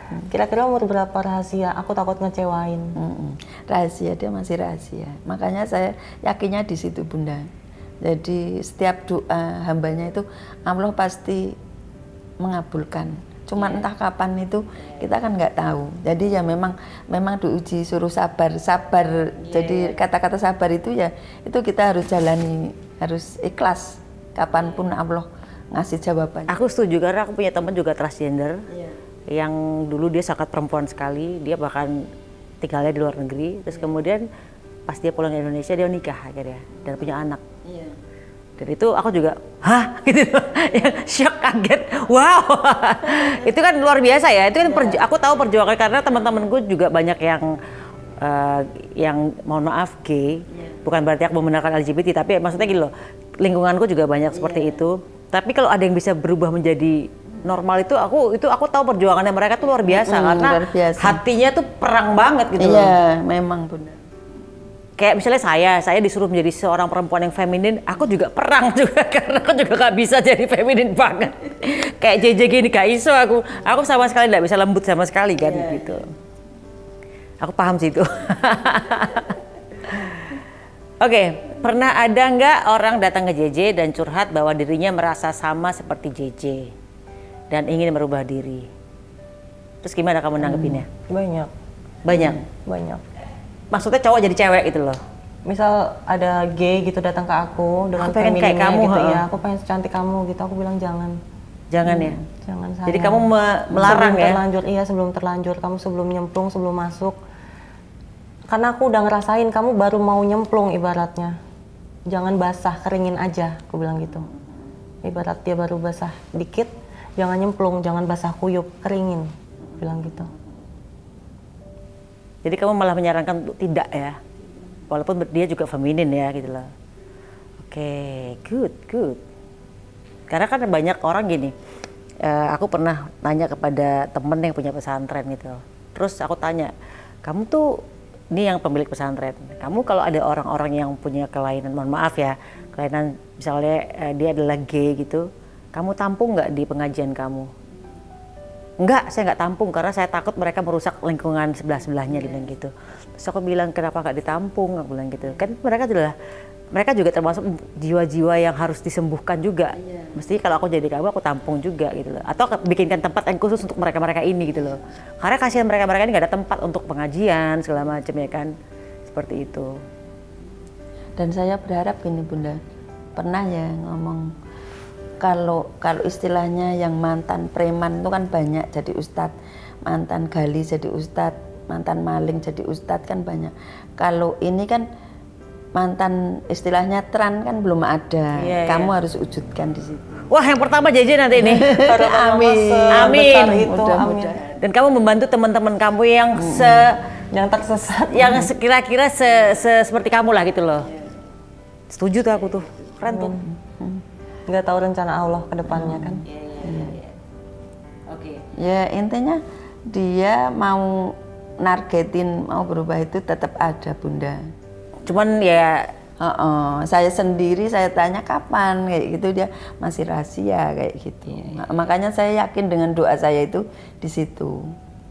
Kira-kira umur berapa rahasia? Aku takut ngecewain. Mm-mm. Rahasia, dia masih rahasia. Makanya saya yakinnya di situ Bunda. Jadi setiap doa hambanya itu Allah pasti mengabulkan. Cuma entah kapan itu kita kan nggak tahu. Jadi ya memang memang diuji suruh sabar, sabar. Jadi kata-kata sabar itu ya itu kita harus jalani, harus ikhlas. Kapanpun Allah ngasih jawaban. Aku setuju karena aku punya teman juga transgender. Iya. Yang dulu dia sangat perempuan sekali, dia bahkan tinggalnya di luar negeri, terus kemudian pas dia pulang ke Indonesia dia nikah akhirnya dan punya anak. Iya. Dan itu aku juga, hah gitu, shock, kaget, wow, itu kan luar biasa ya. Itu kan perju- aku tahu perjuangan karena teman-temanku juga banyak yang uh, yang mohon maaf gay, bukan berarti aku membenarkan L G B T, tapi maksudnya gitu loh, lingkunganku juga banyak seperti itu. Tapi kalau ada yang bisa berubah menjadi normal itu aku itu aku tahu perjuangannya mereka tuh luar biasa mm, karena luar biasa. hatinya tuh perang banget gitu. Iya, memang benar. Kayak misalnya saya, saya disuruh menjadi seorang perempuan yang feminin, aku juga perang juga karena aku juga gak bisa jadi feminin banget. Kayak J J gini gak iso aku, aku sama sekali gak bisa lembut sama sekali kan yeah, gitu. Yeah. Aku paham sih itu. Oke, okay, pernah ada nggak orang datang ke J J dan curhat bahwa dirinya merasa sama seperti J J dan ingin merubah diri? Terus gimana kamu nanggepinnya? Hmm, banyak. Banyak? Banyak. Maksudnya cowok jadi cewek gitu loh? Misal ada gay gitu datang ke aku dengan femininnya kayak kamu, gitu ya, aku pengen secantik kamu gitu, aku bilang jangan. Jangan hmm, ya? Jangan sayang. Jadi kamu me melarang sebelum ya? Terlanjur, iya sebelum terlanjur, kamu sebelum nyemplung, sebelum masuk. Karena aku udah ngerasain, kamu baru mau nyemplung ibaratnya. Jangan basah, keringin aja, aku bilang gitu. Ibarat dia baru basah dikit, jangan nyemplung, jangan basah kuyup, keringin, bilang gitu. Jadi kamu malah menyarankan untuk tidak ya? Walaupun dia juga feminin ya gitu loh. Oke, okay, good, good. Karena kan banyak orang gini, uh, aku pernah nanya kepada temen yang punya pesantren gitu. Terus aku tanya, kamu tuh, ini yang pemilik pesantren, kamu kalau ada orang-orang yang punya kelainan, mohon maaf ya, kelainan misalnya uh, dia adalah gay gitu, kamu tampung nggak di pengajian kamu? Enggak, saya nggak tampung karena saya takut mereka merusak lingkungan sebelah-sebelahnya, dia bilang gitu. Terus aku bilang, kenapa nggak ditampung? Aku bilang gitu. Kan mereka adalah, mereka juga termasuk jiwa-jiwa yang harus disembuhkan juga. Yeah. Mesti kalau aku jadi kamu, aku tampung juga gitu loh. Atau bikinkan tempat yang khusus untuk mereka-mereka ini gitu loh. Karena kasihan mereka-mereka ini nggak ada tempat untuk pengajian segala macam ya kan. Seperti itu. Dan saya berharap gini Bunda, pernah ya ngomong, kalau kalau istilahnya yang mantan preman itu kan banyak jadi ustadz, mantan gali jadi ustadz, mantan maling jadi ustadz kan banyak. Kalau ini kan mantan istilahnya tran kan belum ada, yeah, kamu yeah. harus wujudkan di situ. Wah, yang pertama J J nanti ini. Amin. Amin. Itu, amin. Dan kamu membantu teman-teman kamu yang hmm. se yang tersesat, yang kira-kira se, se seperti kamu lah gitu loh. Yeah. Setuju tuh aku tuh, keren tuh. Hmm. Nggak tahu rencana Allah ke depannya hmm. kan. Iya, iya, iya. Oke. Ya intinya dia mau nargetin mau berubah itu tetap ada Bunda. Cuman ya uh -uh. saya sendiri saya tanya kapan kayak gitu, dia masih rahasia kayak gitu. Yeah. Makanya saya yakin dengan doa saya itu di situ.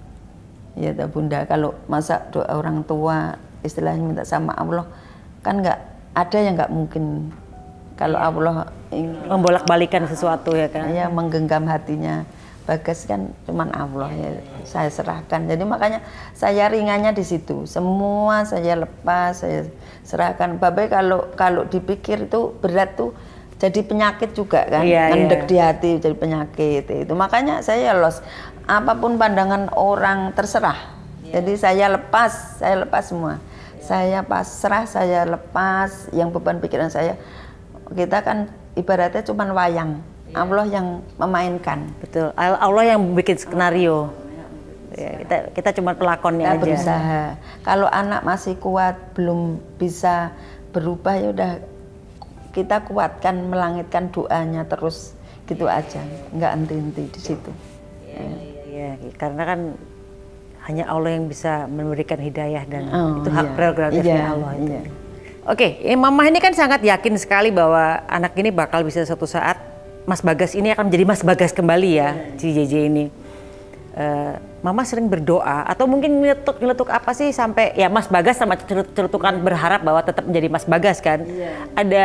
Ya Bunda, kalau masa doa orang tua istilahnya minta sama Allah kan nggak ada yang nggak mungkin. Kalau Allah membolak-balikan sesuatu ya kan? Ya menggenggam hatinya Bagas kan cuman Allah ya, saya serahkan. Jadi makanya saya ringannya di situ. Semua saya lepas, saya serahkan. Babe kalau kalau dipikir itu berat tuh jadi penyakit juga kan, iya, ngendek iya. di hati jadi penyakit itu. Makanya saya los apapun pandangan orang terserah. Iya. Jadi saya lepas, saya lepas semua. Iya. Saya pasrah, saya lepas yang beban pikiran saya. Kita kan ibaratnya cuma wayang, ya. Allah yang memainkan. Betul, Allah yang bikin skenario. Ya, kita kita cuma pelakonnya kita aja. Berusaha. Kalau anak masih kuat, belum bisa berubah ya udah kita kuatkan, melangitkan doanya terus gitu aja, nggak henti-henti di situ. Ya, ya. Ya, karena kan hanya Allah yang bisa memberikan hidayah dan oh, itu hak iya. prerogatifnya iya, Allah itu. Iya. Oke, okay, Mama ini kan sangat yakin sekali bahwa anak ini bakal bisa suatu saat Mas Bagas ini akan menjadi Mas Bagas kembali ya, si J J ini. uh, Mama sering berdoa atau mungkin nyeletuk-nyeletuk apa sih sampai ya Mas Bagas sama celutukan berharap bahwa tetap menjadi Mas Bagas kan? Iya. Ada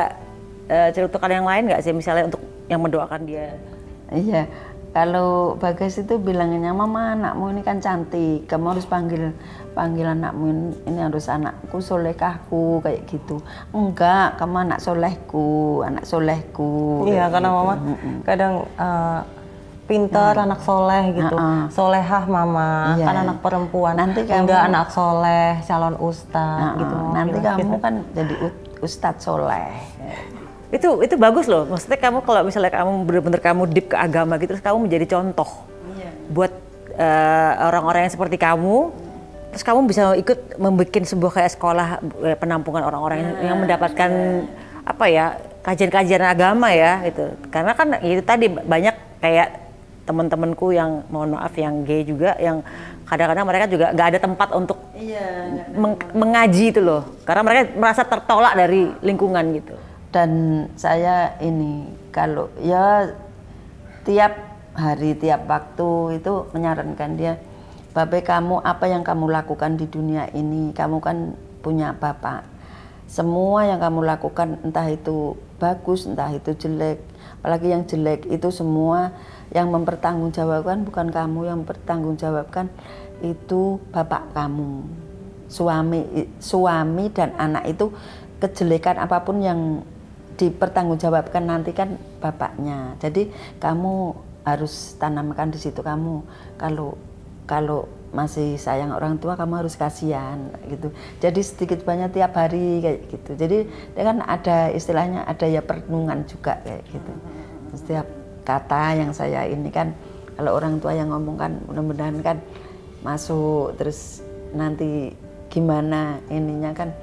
uh, celutukan yang lain nggak sih misalnya untuk yang mendoakan dia? Iya. Kalau Bagas itu bilangnya, Mama anakmu ini kan cantik, kamu harus panggil panggil anakmu ini harus anakku solehkahku kayak gitu. Enggak, kamu anak solehku, anak solehku. Iya, karena gitu. Mama mm-mm. kadang uh, pinter, hmm. anak soleh gitu, uh-uh. solehah Mama, iya. kan anak perempuan. Nanti kamu enggak anak soleh, calon ustadz uh-uh. gitu. Nanti kamu gitu. kan jadi ustadz soleh. Itu itu bagus loh, maksudnya kamu kalau misalnya kamu benar-benar kamu deep ke agama gitu, terus kamu menjadi contoh iya. buat uh, orang-orang yang seperti kamu, terus kamu bisa ikut membuat sebuah kayak sekolah penampungan orang-orang yang, yang mendapatkan iya. apa ya kajian-kajian agama ya gitu, karena kan itu tadi banyak kayak teman-temanku yang mohon maaf yang gay juga yang kadang-kadang mereka juga nggak ada tempat untuk iya, meng- mengaji itu loh, karena mereka merasa tertolak dari lingkungan gitu. Dan saya ini kalau ya tiap hari, tiap waktu itu menyarankan dia, Babe kamu apa yang kamu lakukan di dunia ini, kamu kan punya bapak. Semua yang kamu lakukan entah itu bagus, entah itu jelek, apalagi yang jelek itu semua yang mempertanggungjawabkan bukan kamu, yang mempertanggungjawabkan itu bapak kamu. Suami, suami dan anak itu kejelekan apapun yang dipertanggungjawabkan nanti kan bapaknya. Jadi kamu harus tanamkan di situ, kamu kalau kalau masih sayang orang tua kamu harus kasihan gitu. Jadi sedikit banyak tiap hari kayak gitu. Jadi dia kan ada istilahnya ada ya perenungan juga kayak gitu. Setiap kata yang saya ini kan kalau orang tua yang ngomong kan mudah-mudahan kan masuk, terus nanti gimana ininya kan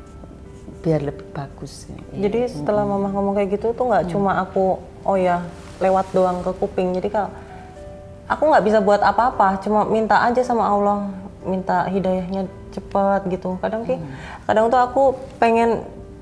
biar lebih bagus. Jadi setelah Mama ngomong kayak gitu tuh nggak hmm. cuma aku oh ya lewat doang ke kuping. Jadi kalau aku nggak bisa buat apa-apa, cuma minta aja sama Allah, minta hidayahnya cepat gitu. Kadang ki, hmm. kadang tuh aku pengen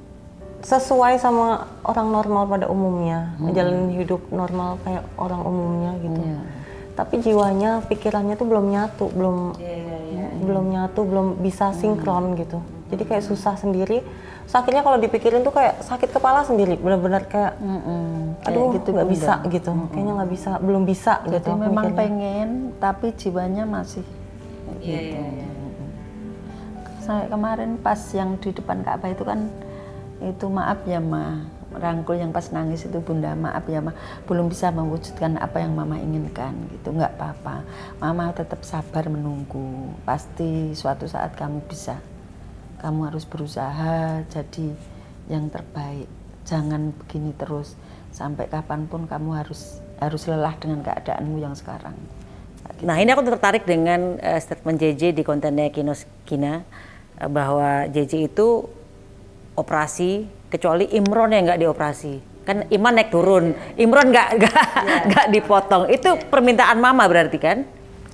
sesuai sama orang normal pada umumnya, hmm. ngejalanin hidup normal kayak orang umumnya gitu. Yeah. Tapi jiwanya, pikirannya tuh belum nyatu, belum yeah, yeah, yeah. belum nyatu, belum bisa sinkron hmm. gitu. Jadi kayak susah sendiri. Sakitnya kalau dipikirin tuh kayak sakit kepala sendiri, benar-benar kayak, mm-mm, kayak aduh gitu, nggak bisa gitu, mm-mm. kayaknya nggak bisa, belum bisa. Jadi gitu. Memang mikirnya. pengen, tapi jiwanya masih. Iya. Gitu. Yeah, yeah, yeah. Sampai kemarin pas yang di depan Ka'bah itu kan, itu maaf ya Ma, rangkul yang pas nangis itu Bunda, maaf ya Ma, belum bisa mewujudkan apa yang Mama inginkan gitu, nggak apa-apa. Mama tetap sabar menunggu, pasti suatu saat kamu bisa. Kamu harus berusaha jadi yang terbaik. Jangan begini terus. Sampai kapanpun kamu harus harus lelah dengan keadaanmu yang sekarang. Gitu. Nah ini aku tertarik dengan uh, statement J J di kontennya Kinos Kina uh, bahwa J J itu operasi kecuali Imron yang nggak dioperasi. Kan Iman naik turun, Imron nggak nggak nggak dipotong. Itu permintaan Mama berarti kan?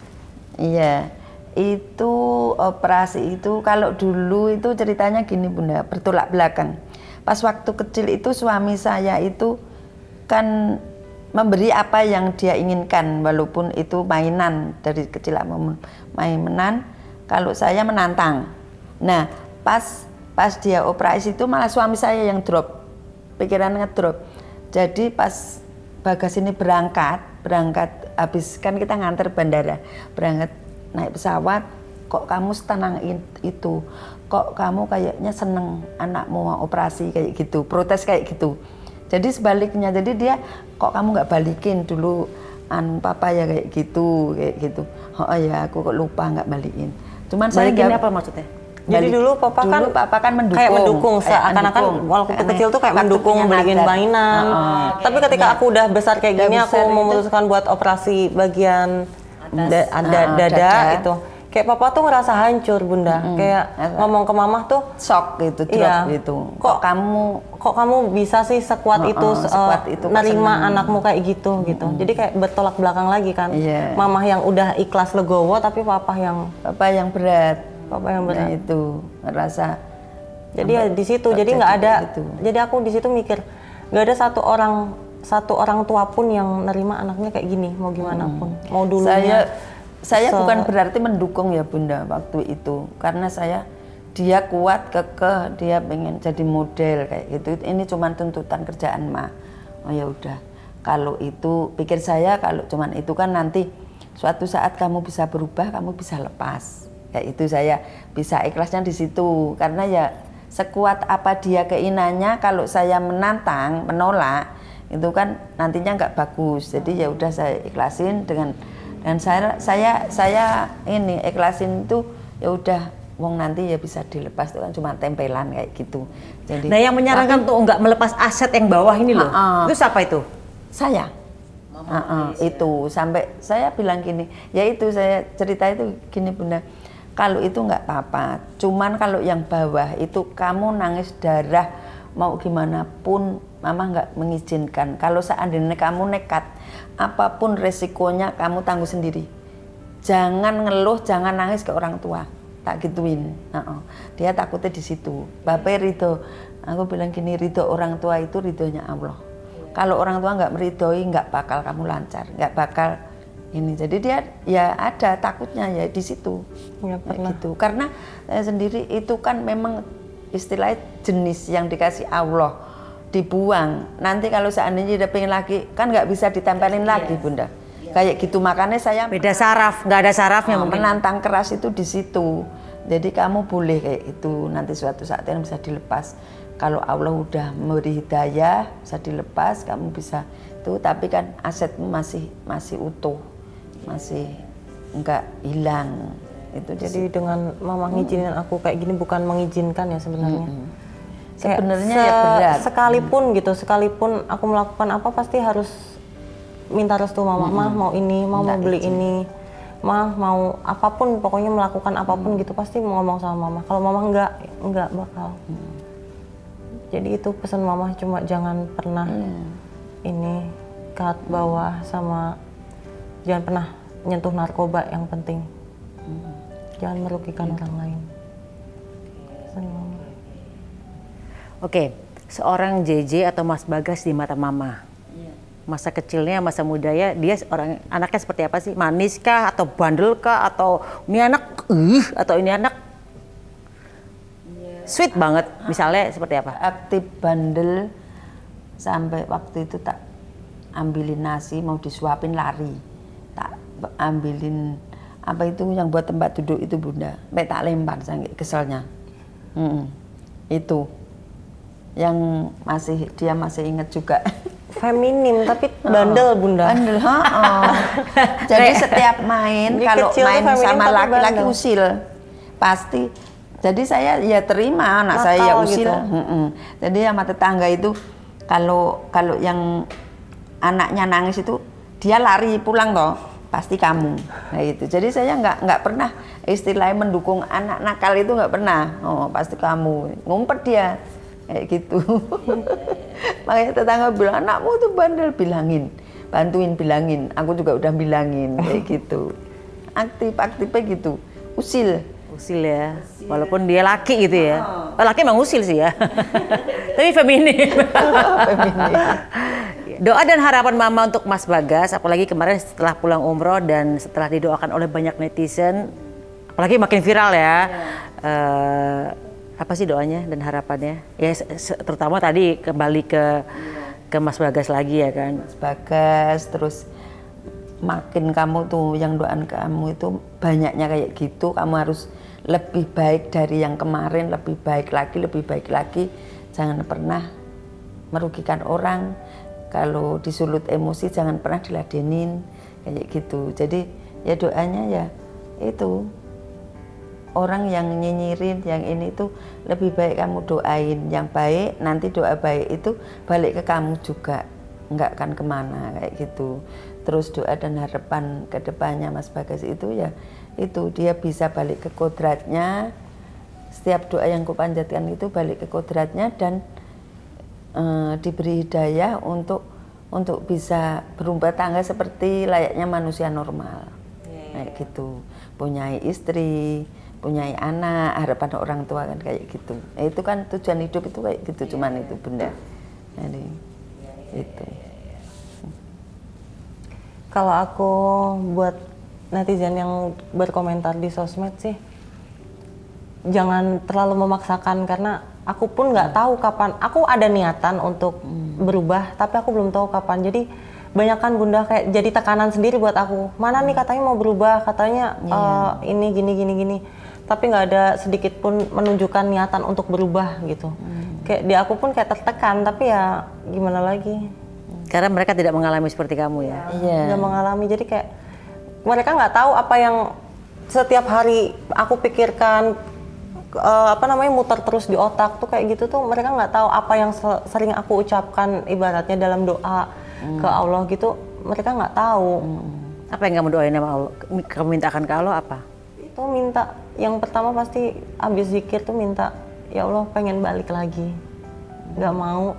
Iya. Itu operasi itu kalau dulu itu ceritanya gini Bunda, bertolak belakang. Pas waktu kecil itu suami saya itu kan memberi apa yang dia inginkan, walaupun itu mainan dari kecil mainan, kalau saya menantang. Nah pas pas dia operasi itu malah suami saya yang drop, pikirannya drop. Jadi pas Bagas ini berangkat, berangkat habis kan kita nganter bandara, berangkat naik pesawat, kok kamu setenang itu, kok kamu kayaknya seneng anakmu mau operasi kayak gitu, protes kayak gitu. Jadi sebaliknya, jadi dia kok kamu nggak balikin dulu anu papa ya kayak gitu, kayak gitu. Oh ya aku kok lupa nggak balikin. Cuman saya balikin apa maksudnya? Jadi balik, dulu papa dulu kan papa kan mendukung, kayak mendukung seakan-akan walaupun kecil tuh kayak mendukung beliin mainan. Oh, oh, tapi okay. ketika aku udah besar kayak gini, aku memutuskan buat operasi bagian Da, da, da, dada, dada itu kayak papa tuh ngerasa hancur Bunda, mm-hmm. kayak ngomong ke mama tuh shock gitu, drop iya. gitu. Kok, kok kamu kok kamu bisa sih sekuat uh, itu, uh, sekuat uh, itu nerima anakmu kayak gitu mm-hmm. gitu. Jadi kayak bertolak belakang lagi kan. Yeah. Mama yang udah ikhlas legowo tapi papa yang papa yang berat, papa yang berat. Nah, itu ngerasa. Jadi ya di situ, jadi nggak ada. Gitu. Jadi aku di situ mikir nggak ada satu orang satu orang tua pun yang nerima anaknya kayak gini, mau gimana pun, hmm. mau dulunya. Saya saya so, bukan berarti mendukung ya Bunda waktu itu, karena saya dia kuat, kekeh, dia pengen jadi model kayak gitu. Ini cuma tuntutan kerjaan mah. Oh ya udah, kalau itu pikir saya kalau cuman itu kan nanti suatu saat kamu bisa berubah, kamu bisa lepas. Kayak itu saya bisa ikhlasnya di situ, karena ya sekuat apa dia keinginannya, kalau saya menantang, menolak, itu kan nantinya nggak bagus. Jadi ya udah saya ikhlasin dengan dan saya saya saya ini ikhlasin itu ya udah wong nanti ya bisa dilepas, itu kan cuma tempelan kayak gitu. Jadi nah yang menyarankan tuh nggak melepas aset yang bawah ini loh. Uh, uh, itu siapa itu? Saya. Uh, uh, itu sampai saya bilang gini, ya itu saya cerita itu gini Bunda. Kalau itu nggak apa-apa, cuman kalau yang bawah itu kamu nangis darah mau gimana pun mama nggak mengizinkan. Kalau seandainya kamu nekat, apapun resikonya kamu tanggung sendiri. Jangan ngeluh, jangan nangis ke orang tua. Tak gituin. Uh-uh. Dia takutnya di situ. Bapak ridho. Aku bilang gini, ridho orang tua itu ridhonya Allah. Kalau orang tua nggak meridhoi, nggak bakal kamu lancar, nggak bakal ini. Jadi dia ya ada takutnya ya di situ. Ya, pernah. Gitu. Karena saya sendiri itu kan memang istilahnya jenis yang dikasih Allah. Dibuang, nanti kalau seandainya dia pengen lagi kan nggak bisa ditempelin yes. lagi Bunda, yes. kayak gitu. Makanya saya beda saraf, nggak ada sarafnya. Oh, menantang keras itu di situ. Jadi kamu boleh kayak itu, nanti suatu saat yang bisa dilepas. Kalau Allah udah memberi hidayah bisa dilepas, kamu bisa itu. Tapi kan asetmu masih masih utuh, masih nggak hilang itu. Jadi dengan mama ngizinin aku kayak gini bukan mengizinkan ya sebenarnya. Hmm. Sebenarnya se ya berat. Sekalipun gitu, sekalipun aku melakukan apa pasti harus minta restu mama. Hmm. Mah mau ini, mau mau beli izin. Ini, mah mau apapun, pokoknya melakukan apapun hmm. gitu pasti mau ngomong sama mama. Kalau mama enggak, enggak bakal. Hmm. Jadi itu pesan mama, cuma jangan pernah hmm. ini cut bawah sama jangan pernah nyentuh narkoba yang penting. Hmm. Jangan merugikan hmm. orang lain. Pesan mama. Oke, seorang J J atau Mas Bagas di mata mama, masa kecilnya, masa mudanya, dia orang anaknya seperti apa sih? Manis kah, atau bandel kah, atau ini anak, uh, atau ini anak sweet banget, misalnya seperti apa? Aktif, bandel, sampai waktu itu tak ambilin nasi mau disuapin lari, tak ambilin apa itu yang buat tempat duduk itu Bunda, sampai tak lempar saking keselnya, hmm, itu. Yang masih dia masih ingat juga. Feminim tapi bandel Bunda. Bandel, oh. Jadi setiap main kalau main sama laki-laki usil pasti. Jadi saya ya terima anak Nakal saya ya usil. Gitu. Mm-mm. Jadi sama tetangga itu kalau kalau yang anaknya nangis itu dia lari pulang toh pasti kamu. Nah itu. Jadi saya nggak nggak pernah istilahnya mendukung anak nakal itu nggak pernah. Oh pasti kamu ngumpet dia. Kayak gitu. Makanya tetangga bilang, anakmu tuh bandel, bilangin, bantuin bilangin. Aku juga udah bilangin kayak gitu. Aktif, aktifnya gitu, usil. Usil ya, usil. Walaupun dia laki gitu ya. Oh, laki emang usil sih ya. Tapi feminim. Feminim. Doa dan harapan mama untuk Mas Bagas, apalagi kemarin setelah pulang umroh dan setelah didoakan oleh banyak netizen, apalagi makin viral ya. Yeah. Uh, apa sih doanya dan harapannya? Ya terutama tadi kembali ke ke Mas Bagas lagi ya kan. Mas Bagas, terus makin kamu tuh yang doaan kamu itu banyaknya kayak gitu, kamu harus lebih baik dari yang kemarin, lebih baik lagi, lebih baik lagi. Jangan pernah merugikan orang. Kalau disulut emosi jangan pernah diladenin kayak gitu. Jadi ya doanya ya itu. Orang yang nyinyirin, yang ini tuh lebih baik kamu doain yang baik, nanti doa baik itu balik ke kamu juga, nggak akan kemana kayak gitu. Terus doa dan harapan ke depannya Mas Bagas itu ya itu dia bisa balik ke kodratnya. Setiap doa yang kupanjatkan itu balik ke kodratnya dan e, diberi hidayah untuk untuk bisa berumah tangga seperti layaknya manusia normal, yeah. Kayak gitu, punya istri, punya anak, harapan orang tua kan kayak gitu. Nah, itu kan tujuan hidup itu kayak gitu, yeah. Cuman itu Bunda. Jadi yeah. Itu. Kalau aku buat netizen yang berkomentar di sosmed sih, jangan terlalu memaksakan karena aku pun nggak tahu kapan. Aku ada niatan untuk hmm. berubah, tapi aku belum tahu kapan. Jadi banyak kan bunda kayak jadi tekanan sendiri buat aku. Mana nih katanya mau berubah, katanya yeah. uh, ini gini gini gini. Tapi nggak ada sedikit pun menunjukkan niatan untuk berubah gitu. Hmm. Kayak di aku pun kayak tertekan, tapi ya gimana lagi? Karena mereka tidak mengalami seperti kamu ya. Iya. Yeah. Nggak mengalami, jadi kayak mereka nggak tahu apa yang setiap hari aku pikirkan. Uh, apa namanya muter terus di otak tuh kayak gitu tuh, mereka nggak tahu apa yang sering aku ucapkan ibaratnya dalam doa hmm. ke Allah gitu, mereka nggak tahu. Hmm. Apa yang kamu doain sama Allah? Kamu mintakan ke Allah apa? Itu minta, yang pertama pasti habis zikir tuh minta, ya Allah pengen balik lagi, nggak mau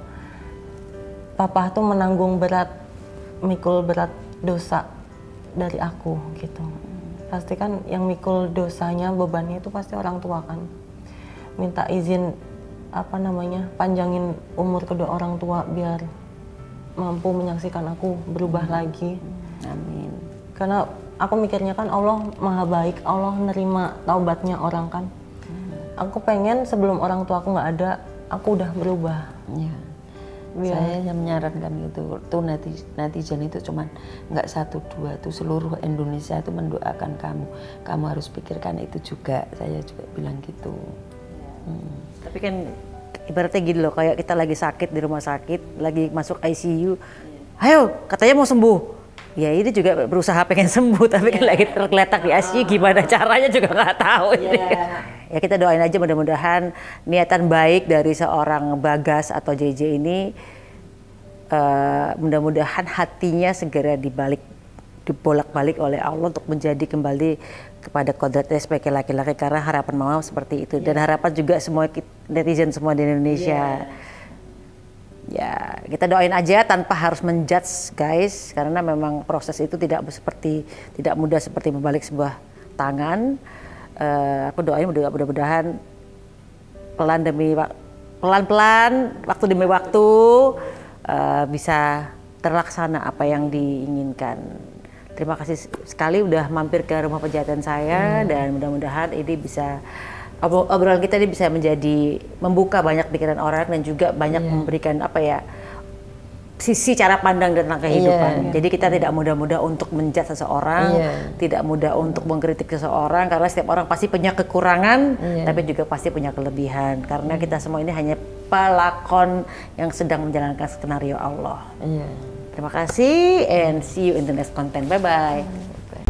papa tuh menanggung berat, mikul berat dosa dari aku gitu. Pasti kan yang mikul dosanya, bebannya itu pasti orang tua kan. Minta izin apa namanya panjangin umur kedua orang tua biar mampu menyaksikan aku berubah hmm. lagi. Amin. Karena aku mikirnya kan Allah maha baik, Allah nerima taubatnya orang kan. Hmm. Aku pengen sebelum orang tua aku nggak ada, aku udah berubah. Ya. Biar. Saya yang menyarankan gitu, tuh netizen, netizen itu cuman nggak satu dua, tuh seluruh Indonesia itu mendoakan kamu. Kamu harus pikirkan itu juga, saya juga bilang gitu. Hmm. Tapi kan ibaratnya gini loh, kayak kita lagi sakit di rumah sakit, lagi masuk I C U, ayo katanya mau sembuh. Ya ini juga berusaha pengen sembuh, tapi yeah. kan lagi tergeletak di I C U, gimana caranya juga nggak tahu. Yeah. Ya kita doain aja mudah-mudahan niatan baik dari seorang Bagas atau J J ini uh, mudah-mudahan hatinya segera dibalik, dibolak-balik oleh Allah untuk menjadi kembali kepada kodratnya sebagai laki-laki, karena harapan mama seperti itu. Dan harapan juga semua netizen semua di Indonesia. Yeah. Ya kita doain aja tanpa harus menjudge guys, karena memang proses itu tidak seperti tidak mudah seperti membalik sebuah tangan. Uh, aku doain mudah-mudahan pelan demi pelan-pelan waktu demi waktu uh, bisa terlaksana apa yang diinginkan. Terima kasih sekali udah mampir ke rumah pejaten saya, hmm. dan mudah-mudahan ini bisa obrolan kita ini bisa menjadi membuka banyak pikiran orang dan juga banyak yeah. memberikan apa ya sisi cara pandang tentang kehidupan. Yeah. Jadi kita tidak mudah-mudah untuk menjudge seseorang, yeah. tidak mudah untuk mengkritik seseorang, karena setiap orang pasti punya kekurangan, yeah. tapi juga pasti punya kelebihan. Karena yeah. kita semua ini hanya pelakon yang sedang menjalankan skenario Allah. Yeah. Terima kasih and see you in the next content. Bye-bye.